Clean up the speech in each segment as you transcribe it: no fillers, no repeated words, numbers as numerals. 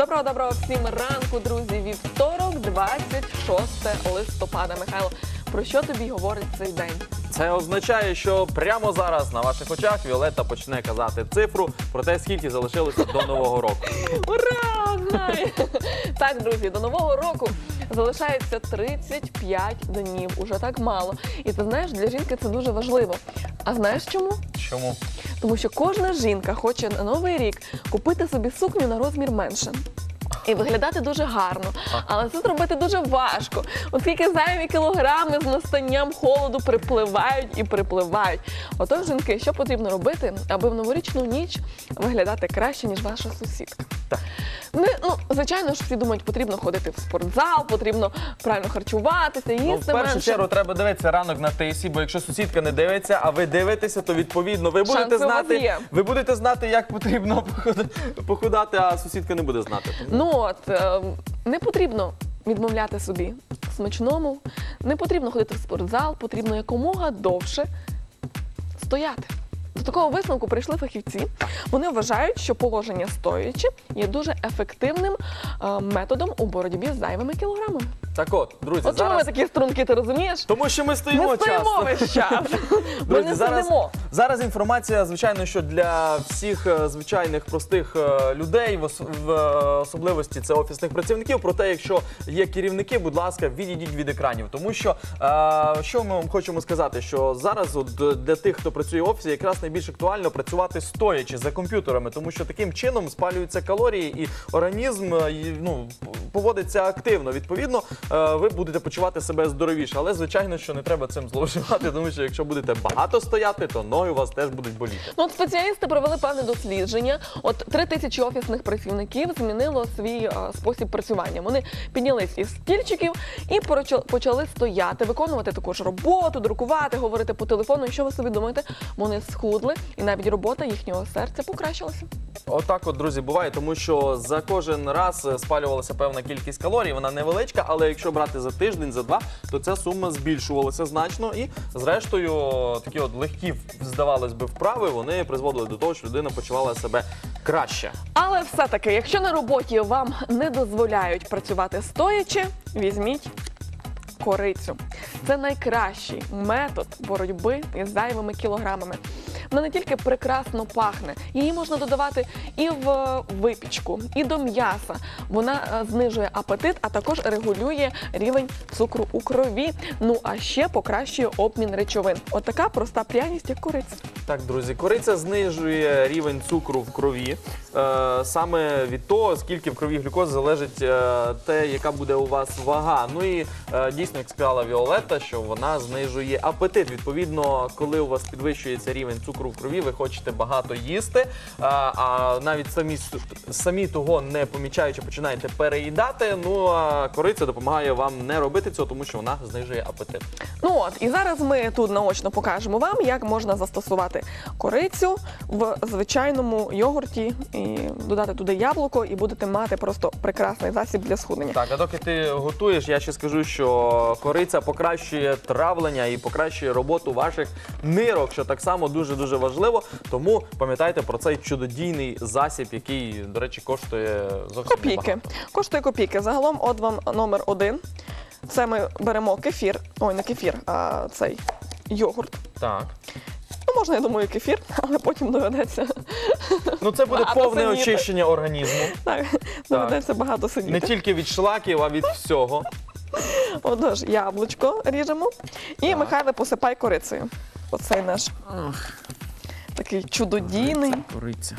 Доброго всім ранку, друзі. Вівторок, 26 листопада. Михайло, про що тобі говорить цей день? Це означає, що прямо зараз на ваших очах Віолетта почне казати цифру про те, скільки залишилося до Нового року. Ура! Знаю! Так, друзі, до Нового року залишається 35 днів. Уже так мало. І ти знаєш, для жінки це дуже важливо. А знаєш чому? Чому? Тому що кожна жінка хоче на Новий рік купити собі сукню на розмір менше. І виглядати дуже гарно. Але це зробити дуже важко, оскільки зайві кілограми з настанням холоду припливають і припливають. Отож, жінки, що потрібно робити, аби в новорічну ніч виглядати краще, ніж ваша сусідка? Так. Звичайно ж, всі думають, потрібно ходити в спортзал, потрібно правильно харчуватися, їсти менше. В першу чергу треба дивитися ранок на тисі, бо якщо сусідка не дивиться, а ви дивитеся, то відповідно ви будете знати, як потрібно похудати, а сусідка не буде знати. Не потрібно відмовляти собі в смачному, не потрібно ходити в спортзал, потрібно якомога довше стояти. До такого висновку прийшли фахівці. Вони вважають, що положення стоячи є дуже ефективним методом у боротьбі з зайвими кілограмами. Так от, друзі, от чому ми такі струнки, ти розумієш? Тому що ми стоїмо часто. весь час. Ми не сидимо. Зараз інформація, звичайно, що для всіх звичайних простих людей, в особливості це офісних працівників, проте, якщо є керівники, будь ласка, відійдіть від екранів. Тому що, що ми вам хочемо сказати, що зараз для тих, хто працює в офісі, якраз найбільш актуально працювати стоячи за комп'ютерами, тому що таким чином спалюються калорії і організм поводиться активно. Відповідно, ви будете почувати себе здоровіше. Але, звичайно, що не треба цим зловживати, тому що якщо будете багато стояти, то ноги у вас теж будуть боліти. Спеціалісти провели певне дослідження. 3000 офісних працівників змінило свій спосіб працювання. Вони піднялись із стільчиків і почали стояти, виконувати таку ж роботу, друкувати, говорити по телефону. І що ви собі думаєте? Вони схудли, і навіть робота їхнього серця покращилася. Отак от, друзі, буває, тому що за кожен раз спалювалася певна кількість калорій, вона невеличка, але якщо брати за тиждень, за два, то ця сума збільшувалася значно і, зрештою, такі от легкі, здавалось би, вправи, вони призводили до того, що людина почувала себе краще. Але все-таки, якщо на роботі вам не дозволяють працювати стоячи, візьміть корицю. Це найкращий метод боротьби із зайвими кілограмами. Вона не тільки прекрасно пахне, її можна додавати і в випічку, і до м'яса. Вона знижує апетит, а також регулює рівень цукру у крові. А ще покращує обмін речовин. Отака проста пряність, як кориця. Так, друзі, кориця знижує рівень цукру в крові. Саме від того, скільки в крові глюкози, залежить те, яка буде у вас вага. І дійсно, як сказала Віолетта, що вона знижує апетит. Відповідно, коли у вас підвищується рівень цукру в крові, ви хочете багато їсти, а навіть самі того не помічаючи, починаєте переїдати, а кориця допомагає вам не робити цього, тому що вона знижує апетит. І зараз ми тут наочно покажемо вам, як можна застосувати корицю в звичайному йогурті і додати туди яблуко, і будете мати просто прекрасний засіб для схуднення. Так, а доки ти готуєш, я ще скажу, що кориця покращує травлення і покращує роботу ваших нирок, що так само дуже-дуже важливо. Тому пам'ятайте про цей чудодійний засіб, який, до речі, коштує зовсім небагато. Коштує копійки. Загалом, от вам номер 1. Це ми беремо кефір, не кефір, а цей йогурт. Так. Можна, я думаю, кефір, але потім доведеться це буде повне очищення організму. Так, доведеться багато сидіти. Не тільки від шлаків, а від всього. Отож, яблучко ріжемо. І, Михайле, посипай корицею. Оцей наш такий чудодійний. Кориця.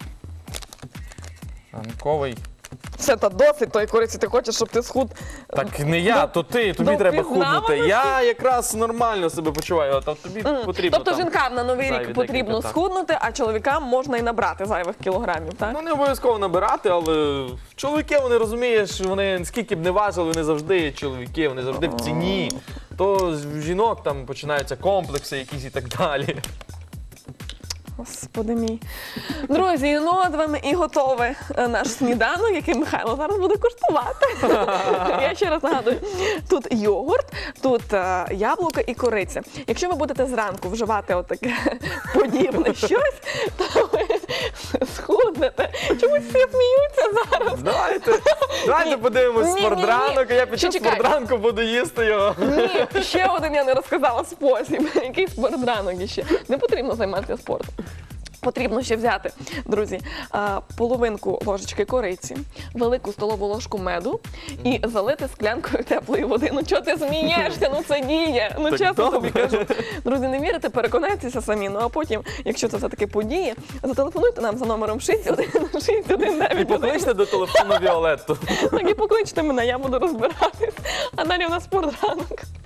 Ранковий. Все, та досить тої кориці, ти хочеш, щоб ти схуд. Так не я, то ти, тобі треба худнути. Я якраз нормально себе почуваю, а тобі потрібно. Тобто жінкам на Новий рік потрібно схуднути, а чоловікам можна і набрати зайвих кілограмів, так? Не обов'язково набирати, але чоловіки, вони, розумієш, вони скільки б не важили, вони завжди чоловіки, вони завжди в ціні. То в жінок там починаються комплекси якісь і так далі. Господи мій. Друзі, ну от вам і готовий наш сніданок, який Михайло зараз буде куштувати. Я ще раз нагадую, тут йогурт, тут яблуко і кориця. Якщо ви будете зранку вживати отаке подібне щось, то ви схуднете. Чомусь всі сміються зараз. Давайте подивимось Ні, ні, спортранок, а я під час Чекай. спортранку буду їсти його. Ні, ще один я не розказала спосіб. Який спортранок іще. Не потрібно займатися спортом. Потрібно ще взяти, друзі, половинку ложечки кориці, велику столову ложку меду і залити склянкою теплої води. Ну чого ти смієшся? Ну це діє. Ну Так чесно добре. тобі кажу. Друзі, не вірите, переконайтеся самі. Ну а потім, якщо це все-таки подіє, зателефонуйте нам за номером 6169. І покличте до телефону Віолетту. Так і покличте мене, я буду розбиратись. А далі у нас спортранок.